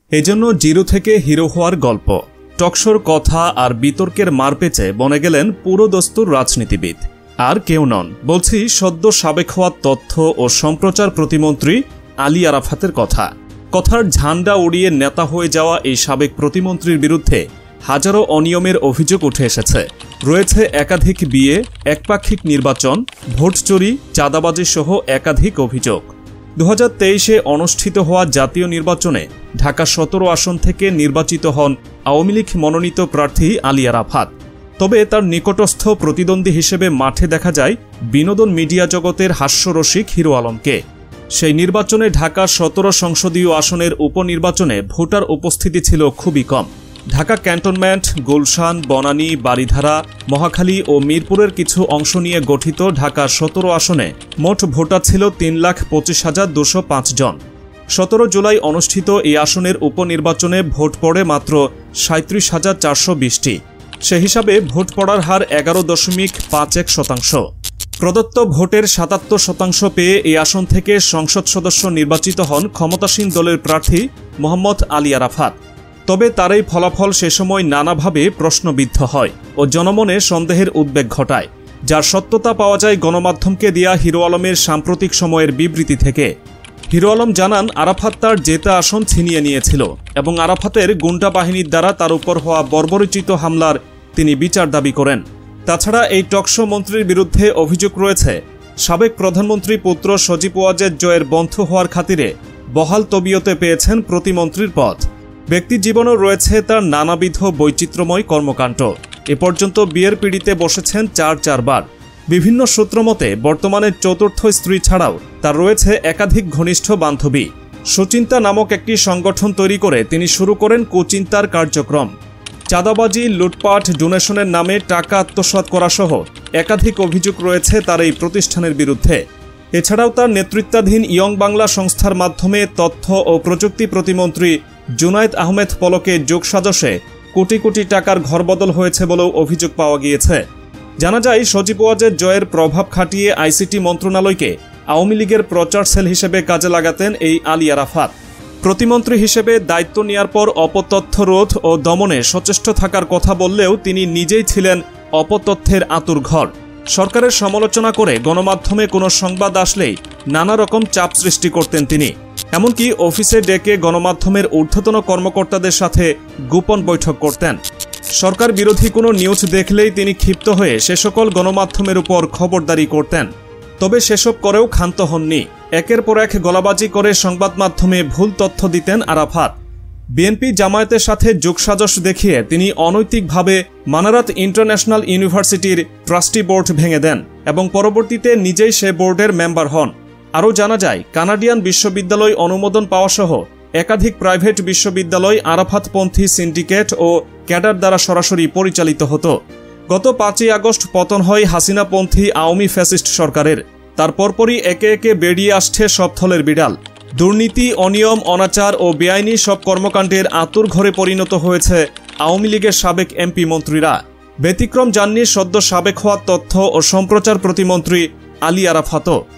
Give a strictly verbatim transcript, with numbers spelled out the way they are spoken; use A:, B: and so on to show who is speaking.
A: এজন্য জিরো থেকে হিরো হওয়ার গল্প। টকশোর কথা আর বিতর্কের মারপেচে বনে গেলেন পুরোদস্তুর রাজনীতিবিদ। আর কেউ নন, বলছি সদ্য সাবেক হওয়া তথ্য ও সম্প্রচার প্রতিমন্ত্রী আলী আরাফাতের কথা। কথার ঝান্ডা উড়িয়ে নেতা হয়ে যাওয়া এই সাবেক প্রতিমন্ত্রীর বিরুদ্ধে হাজারো অনিয়মের অভিযোগ উঠে এসেছে। রয়েছে একাধিক বিয়ে, একপাক্ষিক নির্বাচন, ভোট চুরি, চাঁদাবাজি সহ একাধিক অভিযোগ। দু হাজার তেইশে অনুষ্ঠিত হওয়া জাতীয় নির্বাচনে ঢাকা সতেরো আসন থেকে নির্বাচিত হন আওয়ামী লীগ মনোনীত প্রার্থী আলী আরাফাত। তবে তার নিকটস্থ প্রতিদ্বন্দ্বী হিসেবে মাঠে দেখা যায় বিনোদন মিডিয়া জগতের হাস্যরসিক হিরো আলমকে। সেই নির্বাচনে ঢাকা সতেরো সংসদীয় আসনের উপনির্বাচনে ভোটার উপস্থিতি ছিল খুবই কম। ঢাকা ক্যান্টনমেন্ট, গুলশান, বনানী, বারিধারা, মহাখালী ও মিরপুরের কিছু অংশ নিয়ে গঠিত ঢাকা সতেরো আসনে মোট ভোটার ছিল তিন লাখ পঁচিশ হাজার দুশো পাঁচ জন। সতেরো জুলাই অনুষ্ঠিত এই আসনের উপনির্বাচনে ভোট পড়ে মাত্র সাঁত্রিশ হাজার চারশো বিশটি। সে হিসাবে ভোট পড়ার হার এগারো দশমিক পাঁচ এক শতাংশ। প্রদত্ত ভোটের সাতাত্তর শতাংশ পেয়ে এই আসন থেকে সংসদ সদস্য নির্বাচিত হন ক্ষমতাসীন দলের প্রার্থী মোহাম্মদ আলী আরাফাত। তবে তার এই ফলাফল সে সময় নানাভাবে প্রশ্নবিদ্ধ হয় ও জনমনে সন্দেহের উদ্বেগ ঘটায়, যার সত্যতা পাওয়া যায় গণমাধ্যমকে দেয়া হিরো আলমের সাম্প্রতিক সময়ের বিবৃতি থেকে। হিরো আলম জানান, আরাফাত তার জেতা আসন ছিনিয়ে নিয়েছিল এবং আরাফাতের গুন্ডা বাহিনীর দ্বারা তার উপর হওয়া বর্বরোচিত হামলার তিনি বিচার দাবি করেন। তাছাড়া এই টকশো মন্ত্রীর বিরুদ্ধে অভিযোগ রয়েছে সাবেক প্রধানমন্ত্রী পুত্র সজীব ওয়াজেদ জয়ের বন্ধু হওয়ার খাতিরে বহাল তবিয়তে পেয়েছেন প্রতিমন্ত্রীর পদ। ব্যক্তির জীবনেও রয়েছে তার নানাবিধ বৈচিত্র্যময় কর্মকাণ্ড। এ পর্যন্ত বিয়ের পিঁড়িতে বসেছেন চার চারবার। বিভিন্ন সূত্রমতে বর্তমানে চতুর্থ স্ত্রী ছাড়াও তার রয়েছে একাধিক ঘনিষ্ঠ বান্ধবী। সুচিন্তা নামক একটি সংগঠন তৈরি করে তিনি শুরু করেন কুচিন্তার কার্যক্রম। চাঁদাবাজি, লুটপাট, ডোনেশনের নামে টাকা আত্মসাৎ করা সহ একাধিক অভিযোগ রয়েছে তার এই প্রতিষ্ঠানের বিরুদ্ধে। এছাড়াও তার নেতৃত্বাধীন ইয়ং বাংলা সংস্থার মাধ্যমে তথ্য ও প্রযুক্তি প্রতিমন্ত্রী জুনায়েদ আহমেদ পলকের যোগসাজশে কোটি কোটি টাকার ঘরবদল হয়েছে বলেও অভিযোগ পাওয়া গিয়েছে। জানা যায়, সজীব ওয়াজেদ জয়ের প্রভাব খাটিয়ে আইসিটি মন্ত্রণালয়কে আওয়ামী লীগের প্রচার সেল হিসেবে কাজে লাগাতেন এই আলী আরাফাত। প্রতিমন্ত্রী হিসেবে দায়িত্ব নেওয়ার পর অপতথ্য রোধ ও দমনে সচেষ্ট থাকার কথা বললেও তিনি নিজেই ছিলেন অপতথ্যের আঁতুড়ঘর। সরকারের সমালোচনা করে গণমাধ্যমে কোনো সংবাদ আসলেই নানা রকম চাপ সৃষ্টি করতেন তিনি। এমনকি অফিসে ডেকে গণমাধ্যমের ঊর্ধ্বতন কর্মকর্তাদের সাথে গোপন বৈঠক করতেন। সরকার বিরোধী কোনো নিউজ দেখলেই তিনি ক্ষিপ্ত হয়ে সে সকল গণমাধ্যমের উপর খবরদারি করতেন। তবে সেসব করেও ক্ষান্ত হননি। একের পর এক গলাবাজি করে সংবাদ মাধ্যমে ভুল তথ্য দিতেন আরাফাত। বিএনপি জামায়াতের সাথে যোগসাজশ দেখিয়ে তিনি অনৈতিকভাবে মানারাত ইন্টারন্যাশনাল ইউনিভার্সিটির ট্রাস্টি বোর্ড ভেঙে দেন এবং পরবর্তীতে নিজেই সে বোর্ডের মেম্বার হন। আরও জানা যায়, কানাডিয়ান বিশ্ববিদ্যালয় অনুমোদন পাওয়া সহ একাধিক প্রাইভেট বিশ্ববিদ্যালয় আরাফাতপন্থী সিন্ডিকেট ও ক্যাডার দ্বারা সরাসরি পরিচালিত হতো। গত পাঁচই আগস্ট পতন হয় হাসিনাপন্থী আওয়ামী ফ্যাসিস্ট সরকারের। তার পরপরই একে একে বেরিয়ে আসছে সব থলের বিড়াল। দুর্নীতি, অনিয়ম, অনাচার ও বেআইনি সব কর্মকাণ্ডের আঁতুড়ঘরে পরিণত হয়েছে আওয়ামী লীগের সাবেক এমপি মন্ত্রীরা। ব্যতিক্রম যাননি সদ্য সাবেক হওয়া তথ্য ও সম্প্রচার প্রতিমন্ত্রী আলী আরাফাতও।